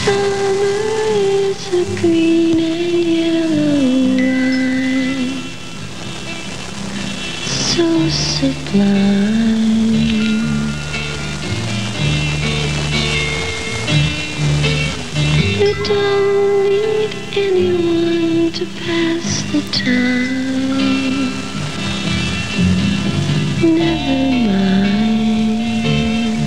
Summer is a green and yellow wine, so sublime. You don't need anyone to pass the time. Never mind.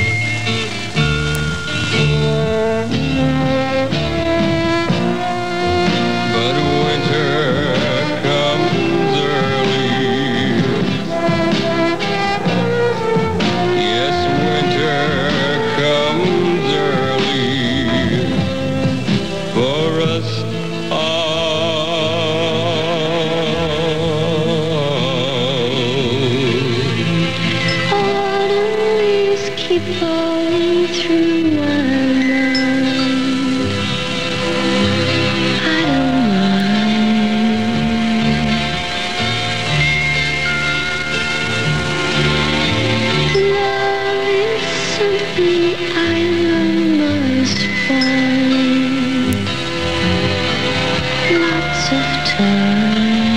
But winter comes early. Yes, winter comes early for us Keep falling through my mind. I don't mind. Love is something I must find. Lots of time.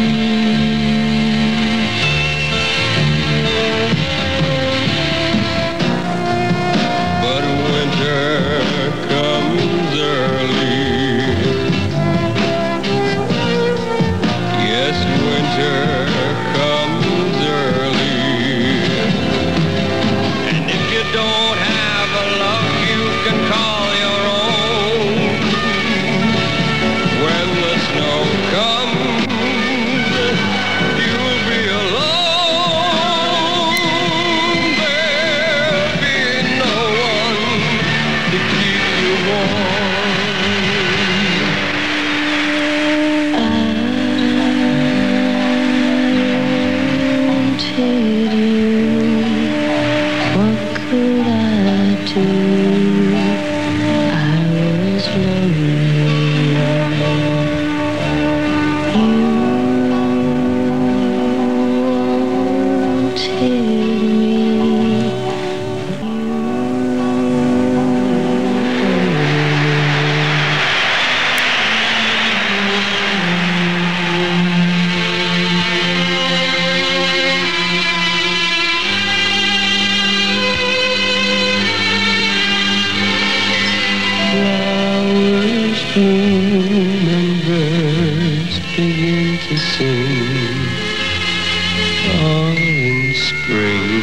Flowers bloom and birds begin to sing, all in spring.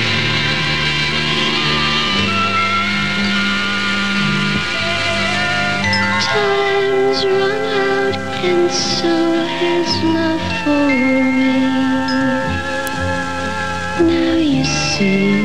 Time's run out and so has love for me. Now you see.